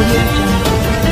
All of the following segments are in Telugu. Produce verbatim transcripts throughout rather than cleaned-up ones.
audio jungle.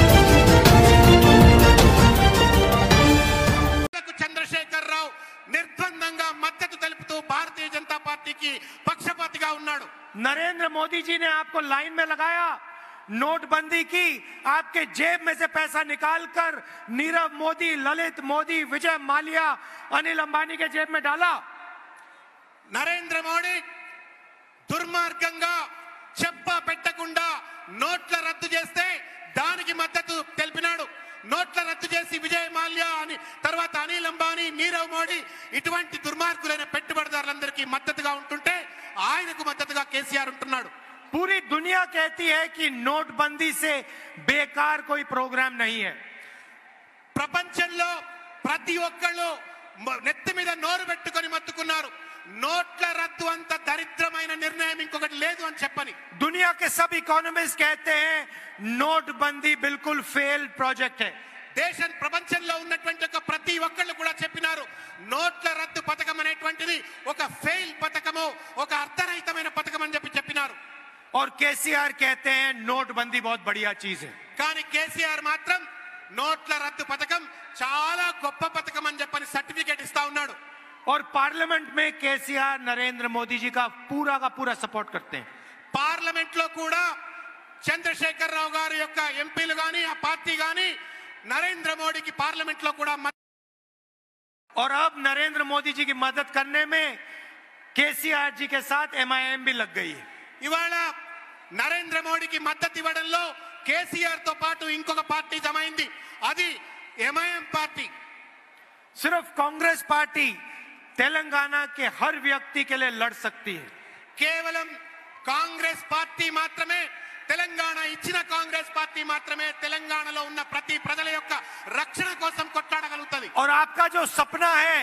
చంద్రశేఖర్ రావు నిర్బంధంగా మద్దతు తెలుపుతూ భారతీయ జనతా పార్టీకి పక్షపాతిగా ఉన్నాడు. नरेंद्र मोदी जी ने आपको लाइन में लगाया, नोटबंदी की, आपके जेब में से पैसा निकालकर नीरव मोदी, ललित मोदी, विजय माल्या, अनिल अंबानी के जेब में डाला. నరేంద్ర మోడీ దుర్మార్గంగా చెప్పా పెట్టకుండా నోట్ల రద్దు చేస్తే దానికి మద్దతు తెలిపినాడు. నోట్ల రద్దు చేసి విజయ్ మాల్యా అని తర్వాత అనిల్ అంబానీ, నీరవ్ మోడీ ఇటువంటి దుర్మార్గులైన పెట్టుబడిదారులందరికీ మద్దతుగా ఉంటుంటే ఆయనకు మద్దతుగా కేసీఆర్ ఉంటున్నాడు. पूरी दुनिया कहती है कि नोटबंदी से बेकार कोई प्रोग्राम नहीं है. ప్రపంచంలో ప్రతి ఒక్కళ్ళు నెత్తి మీద నోరు పెట్టుకొని మత్తుకున్నారు. నోట్ల రద్దు అంత దరిద్రమైన నిర్ణయం ఇంకొకటి లేదు అని చెప్పని दुनिया के सब इकोनॉमिस्ट कहते हैं नोटबंदी बिल्कुल फेल प्रोजेक्ट है. దేశం ప్రపంచంలో ఉన్నటువంటి ఒక ప్రతి ఒక్కళ్ళు కూడా చెప్పినారు నోట్ల రద్దు పథకం అనేటువంటిది ఒక ఫెయిల్ పథకము, ఒక అర్థరహితమైన పథకం అని చెప్పి చెప్పినారు. और केसीआर कहते हैं नोटबंदी बहुत बढ़िया चीज है. కానీ కేసీఆర్ మాత్రం నోట్ల రద్దు పథకం చాలా గొప్ప పథకం అని చెప్పని సర్టిఫికేట్ ఇస్తా ఉన్నాడు. और पार्लियामेंट में केसीआर नरेंद्र मोदी जी का पूरा का पूरा सपोर्ट करते हैं. పార్లమెంట్ లో కూడా చంద్రశేఖర్ రావు గారి యొక్క ఎంపీలు గాని ఆ పార్టీ గాని నరేంద్ర మోడీకి పార్లమెంట్ లో కూడా और अब नरेंद्र मोदी जी की मदद करने में केसीआर जी के साथ एमआईएम भी लग गई है. ఇవాళ నరేంద్ర మోడీకి మద్దతు ఇవ్వడంలో కేసీఆర్ తో పాటు ఇంకొక పార్టీ జమైంది, అది ఎంఐఎం పార్టీ. सिर्फ कांग्रेस पार्टी तेलंगाना के हर व्यक्ति के लिए लड़ सकती है. కేవలం కాంగ్రెస్ పార్టీ మాత్రమే, తెలంగాణ ఇచ్చిన కాంగ్రెస్ పార్టీ మాత్రమే తెలంగాణలో ఉన్న ప్రతి ప్రజల యొక్క రక్షణ కోసం కొట్లాడగలుగుతుంది. और आपका जो सपना है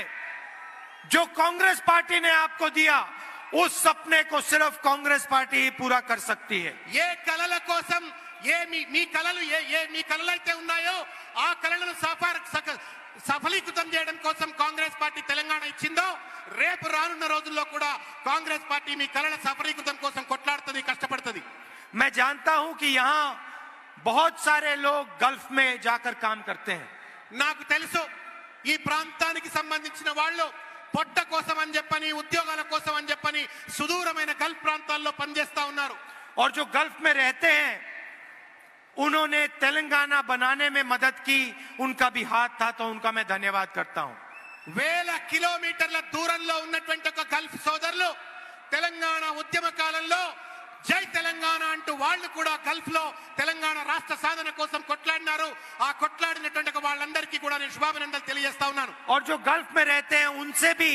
जो कांग्रेस पार्टी ने आपको दिया, उस सपने को सिर्फ कांग्रेस पार्टी ही पूरा कर सकती है. ఏ కలల కోసం, ఏ మీ మీ కలలు ఏ ఏ మీ కలలు అయితే ఉన్నాయో ఆ కలలను సాఫార్ సఫలీకృతం చేయడం కోసం కాంగ్రెస్ పార్టీ తెలంగాణ ఇచ్చిందో, రేపు రానున్న రోజుల్లో కూడా కాంగ్రెస్ పార్టీ మీ కలల సఫలీకృతం కోసం కొట్లాడుతుంది, కష్టపడుతుంది. मैं जानता हूं कि यहां बहुत सारे लोग गल्फ में जाकर काम करते हैं. నాకు తెలుసు ఈ ప్రాంతానికి సంబంధించిన వాళ్ళు పొట్ట కోసం అని చెప్పని, ఉద్యోగాల కోసం అని చెప్పని సుదూరమైన గల్ఫ్ ప్రాంతాల్లో పనిచేస్తా ఉన్నారు. और जो गल्फ में रहते हैं उन्होंने तेलंगाना बनाने में मदद की, उनका भी हाथ था, तो उनका मैं धन्यवाद करता हूं. వేల కిలోమీటర్ల దూరంలో ఉన్నటువంటి ఒక గల్ఫ్ సోదరులు తెలంగాణ ఉద్యమ కాలంలో జై తెలంగాణ అంటూ వాళ్ళు కూడా గల్ఫ్ లో తెలంగాణ రాష్ట్ర సాధన కోసం కొట్లాడినారు. ఆ కొట్లాడినటువంటి వాళ్ళందరికీ కూడా నేను శుభాభినందనలు తెలియజేస్తా ఉన్నాను. और जो गल्फ में रहते हैं उनसे भी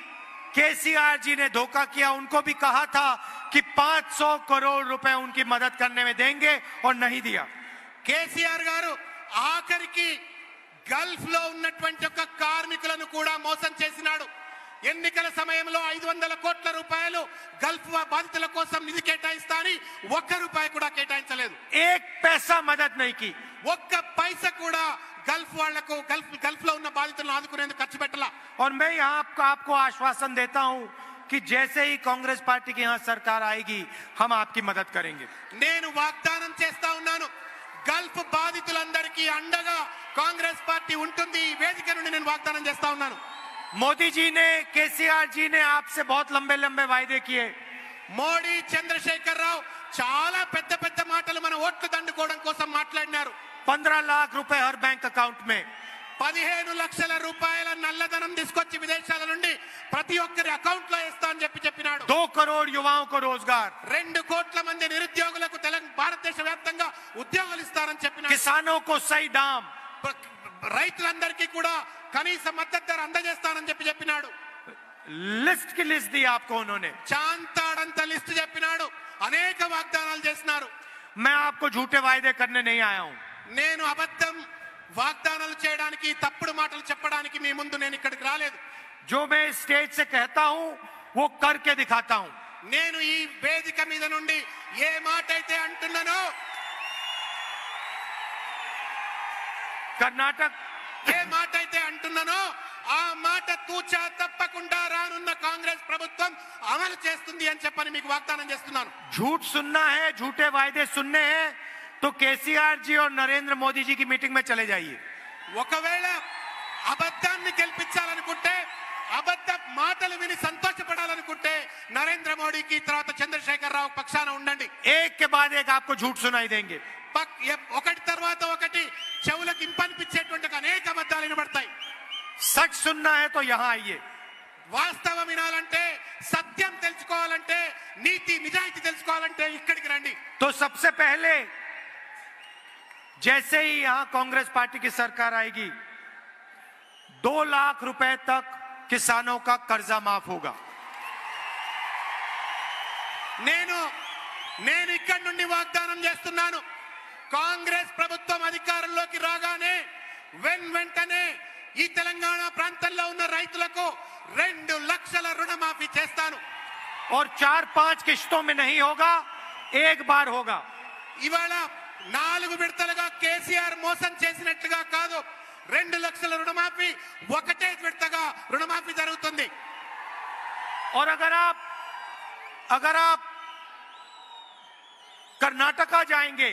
केसीआर जी ने धोखा किया. उनको भी कहा था कि पांच सौ करोड़ रुपए उनकी मदद करने में देंगे और नहीं दिया. కేసీఆర్ గారు ఆఖరికి గల్ఫ్ లో ఉన్నటువంటి ఒక కార్మికులను కూడా మోసం చేసినాడు. ఎన్నికల సమయంలో ఐదు వందల కోట్ల రూపాయలు గల్ఫ్ బాధితుల కోసం నిధి కేటాయిస్తా అని ఒక్క రూపాయి కూడా కేటాయించలేదు. एक पैसा मदद नहीं की. ఒక్క పైసా కూడా గల్ఫ్ వాళ్లకు గల్ఫ్ గల్ఫ్ లో ఉన్న బాధితులను ఆదుకునేందుకు ఖర్చు పెట్టలా. और मैं यहाँ आपको आपको आश्वासन देता हूँ कि जैसे ही कांग्रेस पार्टी की यहाँ सरकार आएगी हम आपकी मदद करेंगे. నేను వాగ్దానం చేస్తా ఉన్నాను, గల్ఫ్ బాధితులందరికీ అండగా కాంగ్రెస్ పార్టీ ఉంటుంది. ఈ వేదిక నుండి నేను వాగ్దానం చేస్తా ఉన్నాను. मोदी जी ने, केसीआर जी ने आपसे बहुत लंबे लंबे वायदे किए. మోడీ, చంద్రశేఖర్ రావు చాలా పెద్ద పెద్ద మాటలు మన ఓట్లు దండుకోవడం కోసం మాట్లాడినారు. पंद्रह लाख रुपए हर बैंक अकाउंट में, పదిహేను లక్షల రూపాయల నల్లధనం తీసుకొచ్చి విదేశాల నుండి ప్రతి ఒక్కరి అకౌంట్ లో వేస్తా అని చెప్పి చెప్పినాడు. दो करोड़ युवाओं को रोजगार, రెండు కోట్ల మంది నిరుద్యోగులకు తెలంగాణ భారతదేశ వ్యాప్తంగా ఉద్యోగాలు ఇస్తారని చెప్పినాడు. किसानों को सही दाम, రైతులందరికీ కూడా కనీస మద్దతు ధర అందజేస్తానని చెప్పి చెప్పినాడు. लिस्ट की लिस्ट दी आपको उन्होंने. చాంతాడంత లిస్టు చెప్పినాడు. అనేక వాగ్దానాలు చేసినారు. मैं आपको झूठे वायदे करने नहीं आया हूं. నేను అబద్ధం వాగ్దానాలు చేయడానికి, తప్పుడు మాటలు చెప్పడానికి మీ ముందు నేను ఇక్కడికి రాలేదు. जो मैं स्टेज से कहता हूं वो करके दिखाता हूं. నేను ఈ వేదిక మీద నుండి ఏ మాట అయితే అంటున్నానో, कर्नाटक ఏ మాట అయితే అంటున్నానో ఆ మాట తూచా తప్పకుండా రానున్న కాంగ్రెస్ ప్రభుత్వం అమలు చేస్తుంది అని చెప్పని మీకు వాగ్దానం చేస్తున్నాను. झूठ सुनना है, झूठे वायदे सुनने हैं तो केसीआर जी और नरेंद्र मोदी जी की मीटिंग में चले जाइए। ఒకవేళ అబద్ధాన్ని గెలిపించాలనుకుంటే అబద్ధ మాటలు విని సంతోషపడాలనుకుంటే నరేంద్ర మోడీకి తర్వాత చంద్రశేఖర్ రావు పక్షాన ఉండండి। एक के बाद एक आपको झूठ सुनाई देंगे। పక్- ఎ- ఒకటి తర్వాత ఒకటి చెవులకు ఇంపనిపించేటువంటి అనేక అబద్ధాలు వినబడతాయి। सच सुनना है तो यहां आइए। వాస్తవం వినాలంటే సత్యం తెలుసుకోవాలంటే నీతి నిజాయితీ తెలుసుకోవాలంటే ఇక్కడికి రండి। तो सबसे पहले जैसे ही यहां कांग्रेस पार्टी की सरकार आएगी, दो लाख रुपए तक किसानों का कर्जा माफ होगा। నేను నేను ఇక్కడి నుండి వాగ్దానం చేస్తున్నాను, కాంగ్రెస్ ప్రభుత్వం అధికారంలోకి రాగానే వెన్ వెంటనే ఈ తెలంగాణ ప్రాంతంలో ఉన్న రైతులకు రెండు లక్షల రుణమాఫీ చేస్తాను। और चार पांच किश्तों में नहीं होगा, एक बार होगा। ఇవాళ నాలుగు విడతలుగా కేసీఆర్ మోసం చేసినట్లుగా కాదు, రెండు లక్షల రుణమాఫీ ఒకటే విడతగా రుణమాఫీ జరుగుతుంది। और अगर आप अगर आप कर्नाटका जाएंगे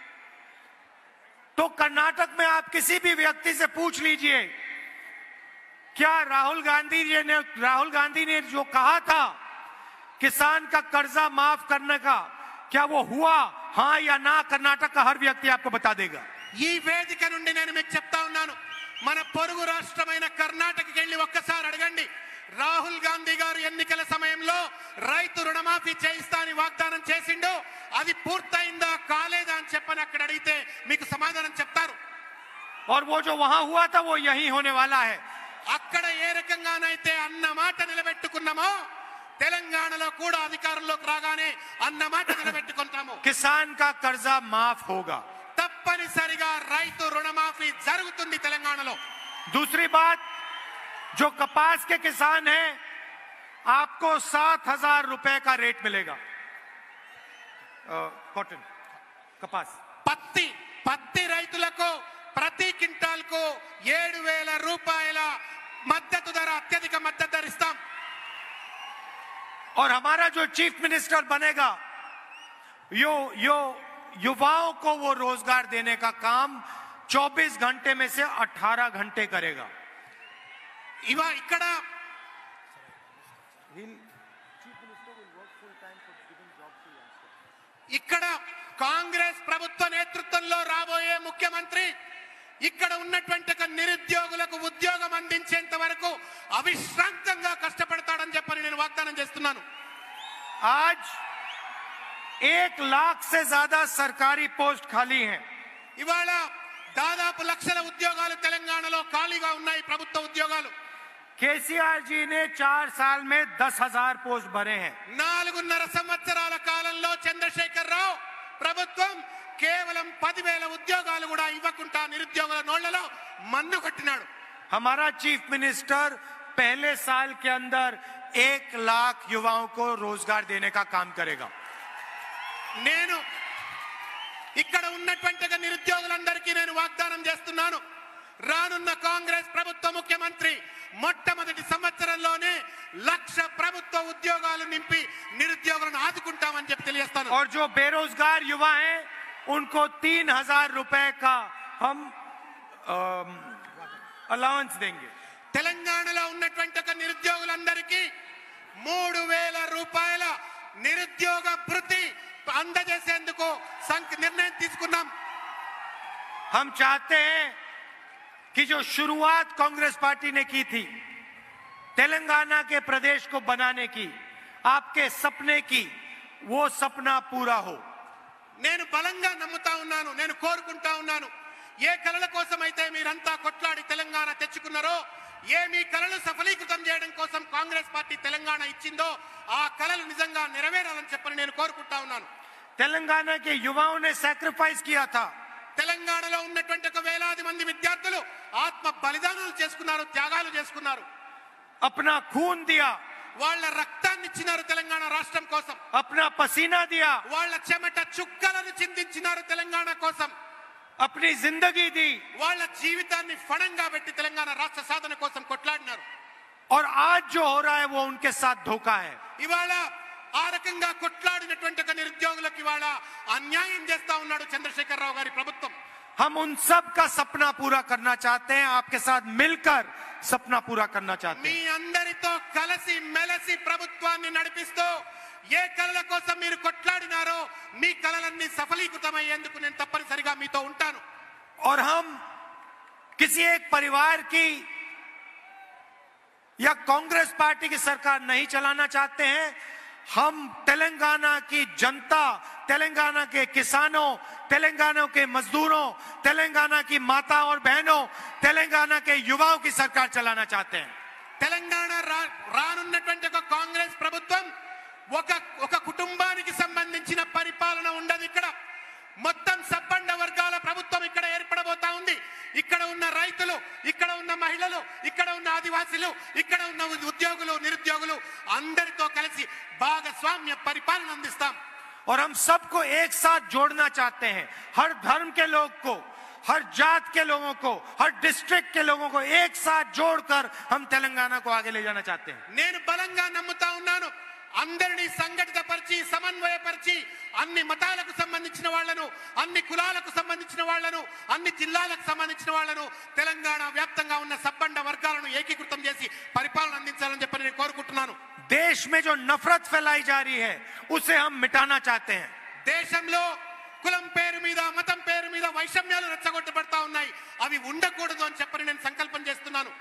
तो कर्नाटक में आप किसी भी व्यक्ति से पूछ लीजिए, क्या राहुल गांधी जी ने राहुल गांधी ने जो कहा था किसान का कर्जा माफ करने का, क्या वो हुआ, हां या ना? कर्नाटक का हर व्यक्ति आपको बता देगा। ఈ వేదిక నుండి నేను మీకు చెప్తా ఉన్నాను, మన పొరుగు రాష్ట్రమైన కర్ణాటకకి వెళ్ళి ఒక్కసారి అడగండి, రాహుల్ గాంధీ గారు ఎన్నికల సమయంలో రైతు రుణమాఫీ చేయిస్తా అని వాగ్దానం చేసిండు, అది పూర్తయిందా కాలేదా అని చెప్పని అక్కడ అడిగితే మీకు సమాధానం చెప్తారు। और वो जो वहां हुआ था वो यही होने वाला है। అక్కడ ఏ రకంగానైతే అన్న మాట నిలబెట్టుకున్నామో తెలంగాణలో కూడా అధికారంలోకి రాగానే అన్న మాట నిలబెట్టుకుంటాము। किसान का कर्जा माफ होगा। తప్పనిసరిగా రైతు రుణమాఫీ జరుగుతుంది తెలంగాణలో। दूसरी बात, जो कपास के किसान हैं, आपको सात हजार रुपए का रेट मिलेगा। अ, कॉटन कपास పత్తి పత్తి రైతులకు ప్రతి క్వింటాల్ కు ఏడు వేల రూపాయల మద్దతు ధర, అత్యధిక మద్దతు ధర ఇస్తాం। और हमारा जो चीफ मिनिस्टर बनेगा, यो यो युवाओं को वो रोजगार देने का काम चौबीस घंटे में से अठारह घंटे करेगा। ఇవా ఇక్కడ ఇక్కడ కాంగ్రెస్ ప్రభుత్వ నేతృత్వంలో రాబోయే ముఖ్యమంత్రి ఇక్కడ ఉన్నటువంటి ఒక నిరుద్యోగులకు ఉద్యోగం అందించేంత వరకు అవిశ్రాంతంగా కష్టపడతాడని చెప్పని నేను వాగ్దానం చేస్తున్నాను। आज एक लाख से ज्यादा सरकारी पोस्ट खाली हैं। ఇవాళ దాదాపు లక్షల ఉద్యోగాలు తెలంగాణలో ఖాళీగా ఉన్నాయి, ప్రభుత్వ ఉద్యోగాలు। केसीआर जी ने चार साल में दस हजार पोस्ट भरे हैं। నాలుగున్నర సంవత్సరాల కాలంలో చంద్రశేఖర్ రావు ప్రభుత్వం కేవలం పదివేల ఉద్యోగాలు కూడా ఇవ్వకుండా నిరుద్యోగుల నోళ్లలో మన్ను కొట్టినాడు। हमारा चीफ मिनिस्टर पहले साल के अंदर एक लाख युवाओं को रोजगार देने का काम करेगा। నేను ఇక్కడ ఉన్నటువంటి నిరుద్యోగులందరికీ నేను వాగ్దానం చేస్తున్నాను, రానున్న కాంగ్రెస్ ప్రభుత్వ ముఖ్యమంత్రి మొట్టమొదటి సంవత్సరంలోనే లక్ష ప్రభుత్వ ఉద్యోగాలు నింపి నిరుద్యోగులను ఆదుకుంటామని చెప్పి తెలియజేస్తాను। और जो बेरोजगार युवा हैं उनको तीन हजार रुपए का हम अलाउंस देंगे। తెలంగాణలో ఉన్నటువంటి ఒక నిరుద్యోగులందరికీ మూడు వేల రూపాయల నిరుద్యోగ భృతి అందజేసేందుకు సంక్ నిర్ణయం తీసుకున్నాం। हम चाहते हैं कि जो शुरुआत कांग्रेस पार्टी ने की थी तेलंगाना के प्रदेश को बनाने की, आपके सपने की, वो सपना पूरा हो। నేను బలంగా నమ్ముతా ఉన్నాను, నేను కోరుకుంటా ఉన్నాను, ఏ కలల కోసం అయితే మీరంతా కొట్లాడి తెలంగాణ తెచ్చుకున్నారో, ఏ మీ కలలు సఫలీకృతం చేయడం కోసం కాంగ్రెస్ పార్టీ తెలంగాణ ఇచ్చిందో ఆ కలలు నిజంగా నెరవేరాలని చెప్పని నేను కోరుకుంటా ఉన్నాను। तेलंगाना के युवाओं ने सैक्रिफाइस किया था। తెలంగాణలో ఉన్నటువంటి ఒక వేలాది మంది విద్యార్థులు ఆత్మ బలిదానాలు చేసుకున్నారు, త్యాగాలు చేసుకున్నారు, अपना खून दिया, వాళ్ళ రక్తాన్ని ఇచ్చినారు తెలంగాణ రాష్ట్రం కోసం, अपना पसीना दिया, వాళ్ళ చెమట చుక్కలను చిందించినారు తెలంగాణ కోసం, अपनी जिंदगी दी। వాళ్ళ జీవితాన్ని ఫణంగా పెట్టి తెలంగాణ రాష్ట్ర సాధన కోసం కొట్లాడినారు। और आज जो हो रहा है वो उनके साथ धोखा है। ఇవాళ ఆ రకంగా కొట్లాడినటువంటి ఒక నిరుద్యోగులకు ఇవాళ అన్యాయం చేస్తా ఉన్నాడు చంద్రశేఖర్ రావు గారి ప్రభుత్వం. हम उन सब का सपना पूरा करना चाहते हैं, आपके साथ मिलकर सपना पूरा करना चाहते మీ हैं. అందరితో కలిసి మెలసి ప్రభుత్వాన్ని నడిపిస్తూ ఏ కళల కోసం మీరు కొట్లాడినారో మీ కళలన్నీ సఫలీకృతమయ్యేందుకు నేను తప్పనిసరిగా మీతో ఉంటాను. और हम किसी एक परिवार की या कांग्रेस पार्टी की सरकार नहीं चलाना चाहते हैं. हम तेलंगाना की जनता, तेलंगाना के किसानों, तेलंगाना के मजदूरों, तेलंगाना की माता और बहनों, तेलंगाना के युवाओं की सरकार चलाना चाहते हैं. తెలంగాణ రా- రానున్నటువంటి ఒక కాంగ్రెస్ ప్రభుత్వం ఒక ఒక కుటుంబానికి సంబంధించిన పరిపాలన ఉండదు. ఇక్కడ మొత్తం సబ్బండ వర్గాల ప్రభుత్వం ఇక్కడ ఏర్పడబోతా ఉంది. ఇక్కడ ఉన్న రైతులు, ఇక్కడ ఉన్న మహిళలు, ఇక్కడ ఉన్న ఆదివాసీలు, ఇక్కడ ఉన్న ఉద్యోగులు, నిరుద్యోగులు అందరితో కలిసి భాగస్వామ్య పరిపాలన అందిస్తాం. और हम सबको एक साथ जोड़ना चाहते हैं. हर धर्म के लोग को, हर जात के लोगों को, हर डिस्ट्रिक्ट के लोगों को एक साथ जोड़कर हम तेलंगाना को आगे ले जाना चाहते हैं. నేను బలంగా నమ్ముతా ఉన్నాను. అందరినీ సంఘటితపరిచి సమన్వయపరిచి అన్ని మతాలకు సంబంధించిన వాళ్లను, అన్ని కులాలకు సంబంధించిన వాళ్లను, అన్ని జిల్లాలకు సంబంధించిన వాళ్లను, తెలంగాణ వ్యాప్తంగా ఉన్న సబ్బండ వర్గాలను ఏకీకృతం చేసి పరిపాలన అందించాలని చెప్పి నేను కోరుకుంటున్నాను. देश में जो नफरत फैलाई जा रही है उसे हम मिटाना चाहते हैं. దేశంలో కులం పేరు మీద, మతం పేరు మీద వైషమ్యాలు రెచ్చగొట్టబడతా ఉన్నాయి. అవి ఉండకూడదు అని చెప్పని నేను సంకల్పం చేస్తున్నాను.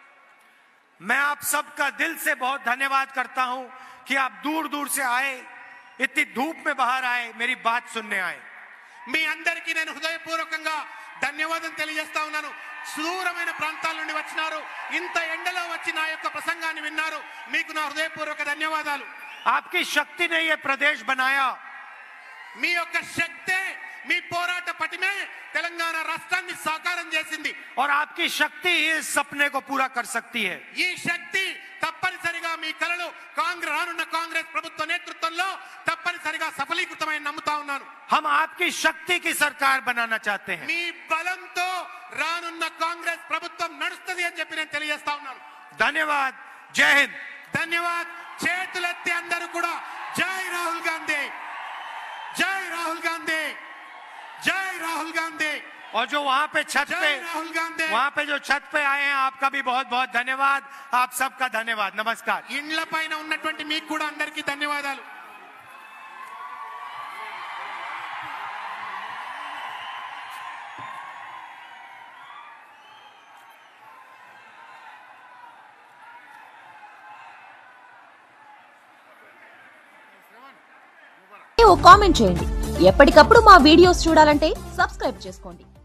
मैं आप सबका दिल से बहुत धन्यवाद करता हूं कि आप दूर दूर से आए, इतनी धूप में बाहर आए, मेरी बात सुनने आए. మీ అందరికీ నేను హృదయపూర్వకంగా ధన్యవాదం తెలియజేస్తా ఉన్నాను. దూరమైన ప్రాంతాల నుండి వచ్చినారు, ఇంత ఎండలో వచ్చి నా యొక్క ప్రసంగాన్ని విన్నారు. మీకు నా హృదయపూర్వక ధన్యవాదాలు. आपकी शक्ति ने यह प्रदेश बनाया. మీ యొక్క శక్తే, మీ పోరాట పటిమే తెలంగాణ రాష్ట్రాన్ని సాకారం చేసింది. और आपकी शक्ति ही इस सपने को पूरा कर सकती है. ఈ శక్తి తప్పనిసరిగా మీ కలలు కాంగ్రెస్ రానున్న కాంగ్రెస్ ప్రభుత్వ నేతృత్వంలో తప్పనిసరిగా సఫలీకృతమై నమ్ముతా ఉన్నాను. हम आपकी शक्ति की सरकार बनाना चाहते हैं. మీ బలంతో రానున్న కాంగ్రెస్ ప్రభుత్వం నడుస్తుంది అని చెప్పి నేను తెలియజేస్తా ఉన్నాను. धन्यवाद. जय हिंद. ధన్యవాద్. చేతులెత్తి అందరూ కూడా జై రాహుల్ గాంధీ, జై రాహుల్ గాంధీ, జై రాహుల్ గాంధీ, और जो वहां पे छत जय पे राहुल गांधी। वहां पे जो छत पे आए हैं, आपका भी बहुत बहुत धन्यवाद. आप सबका धन्यवाद. नमस्कार. ఇండ్ల పైన ఉన్నటువంటి మీకు కూడా అందరికీ ధన్యవాదాలు. ఓ కామెంట్ చేయండి. ఎప్పటికప్పుడు మా వీడియోస్ చూడాలంటే సబ్స్క్రైబ్ చేసుకోండి.